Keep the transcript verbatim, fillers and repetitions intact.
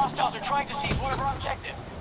Hostiles are trying to seize one of our objectives.